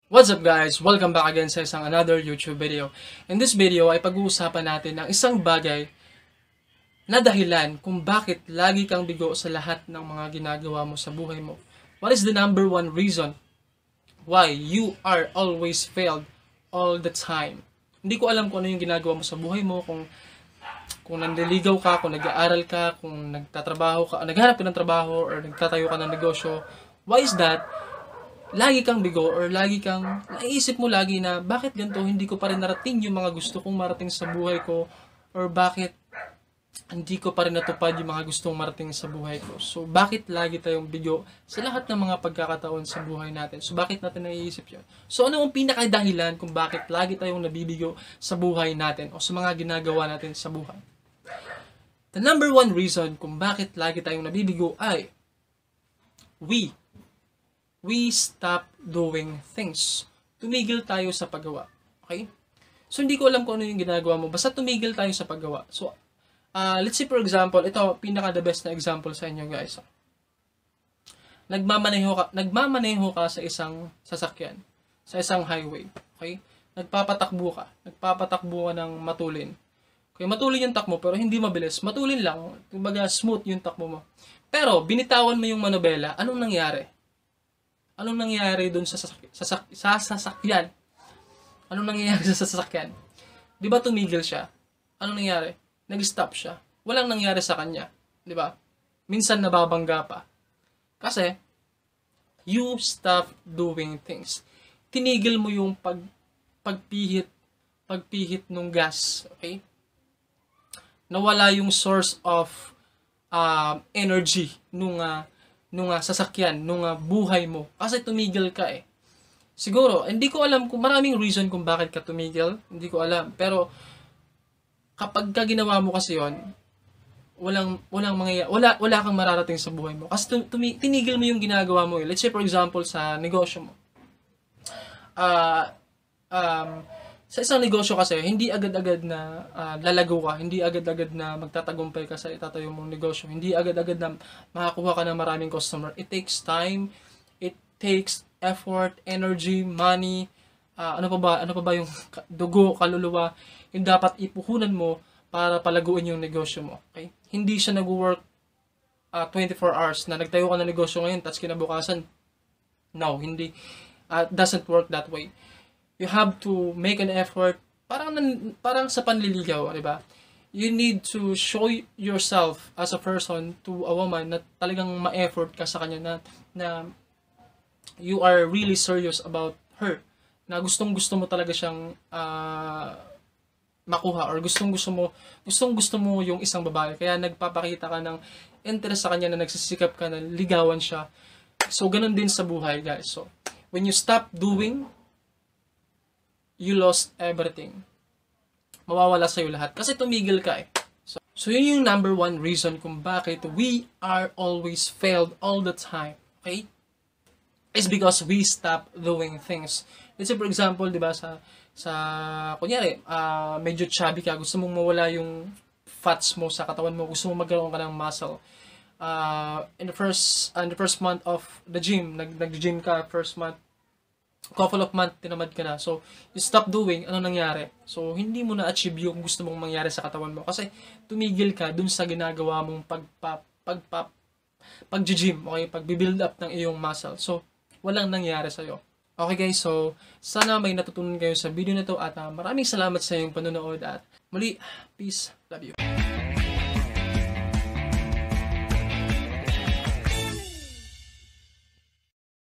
What's up guys? Welcome back again sa isang another YouTube video. In this video ay pag-uusapan natin ang isang bagay na dahilan kung bakit lagi kang bigo sa lahat ng mga ginagawa mo sa buhay mo. What is the number one reason why you are always failed all the time? Hindi ko alam kung ano yung ginagawa mo sa buhay mo, kung nanliligaw ka, kung nag-aaral ka, kung nagtatrabaho ka, naghanap ka ng trabaho, or nagtatayo ka ng negosyo. Why is that? Lagi kang bigo or lagi kang naisip mo lagi na bakit ganito hindi ko pa rin narating yung mga gusto kong marating sa buhay ko, or bakit hindi ko pa rin natupad yung mga gustong marating sa buhay ko. So bakit lagi tayong bigo sa lahat ng mga pagkakataon sa buhay natin? So bakit natin naiisip yun? So ano ang pinakadahilan kung bakit lagi tayong nabibigo sa buhay natin o sa mga ginagawa natin sa buhay? The number one reason kung bakit lagi tayong nabibigo ay we stop doing things. Tumigil tayo sa paggawa. Okay? So, hindi ko alam kung ano yung ginagawa mo. Basta tumigil tayo sa paggawa. So, let's say for example, ito, pinaka-the best na example sa inyo guys. Nagmamaneho ka sa isang sasakyan. Sa isang highway. Okay? Nagpapatakbo ka ng matulin. Okay, matulin yung takbo pero hindi mabilis. Matulin lang. Kumbaga, smooth yung takbo mo. Pero, binitawan mo yung manobela. Anong nangyari? Anong nangyayari doon sa sasakyan? Anong nangyayari sa sasakyan? Di ba tumigil siya? Anong nangyari? Nag-stop siya. Walang nangyari sa kanya. Di ba? Minsan nababangga pa. Kasi, you stop doing things. Tinigil mo yung pagpihit nung gas. Okay? Nawala yung source of energy nung sasakyan, nung buhay mo. Kasi tumigil ka eh. Siguro, hindi ko alam kung maraming reason kung bakit ka tumigil. Hindi ko alam. Pero, kapag ka ginawa mo kasi yon, wala kang mararating sa buhay mo. Kasi tinigil mo yung ginagawa mo eh. Let's say for example, sa negosyo mo. Sa isang negosyo kasi, hindi agad-agad na lalago ka, hindi agad-agad na magtatagumpay ka sa itatayo mong negosyo, hindi agad-agad na makakuha ka ng maraming customer. It takes time, it takes effort, energy, money, ano pa ba yung dugo, kaluluwa, yung dapat ipuhunan mo para palaguin yung negosyo mo. Okay? Hindi siya nag-work 24 hours na nagtayo ka ng negosyo ngayon, tapos kinabukasan. No, hindi. Doesn't work that way. You have to make an effort, parang sa panliligaw, di ba? You need to show yourself as a person to a woman na talagang ma-effort ka sa kanya, na you are really serious about her, na gustong-gusto mo talaga siyang makuha, or gustong-gusto mo yung isang babae, kaya nagpapakita ka ng interest sa kanya, na nagsisikap ka na ligawan siya. So ganun din sa buhay guys. So when you stop doing, you lost everything. Mawawala sa'yo lahat. Kasi tumigil ka eh. So yun yung number one reason kung bakit we are always failed all the time. Okay? It's because we stop doing things. Let's say for example, di ba, kunyari, medyo chubby ka, gusto mong mawala yung fats mo sa katawan mo, gusto mong magkaroon ka ng muscle. In the first month of the gym, nag-gym ka, first month, couple of months, tinamad ka na. So, you stop doing, ano nangyari? So, hindi mo na-achieve yung gusto mong mangyari sa katawan mo. Kasi, tumigil ka dun sa ginagawa mong pag-gym, okay? Pag-build up ng iyong muscle. So, walang nangyari sa'yo. Okay guys, so, sana may natutunan kayo sa video na to, at maraming salamat sa iyong panonood, at muli, peace, love you.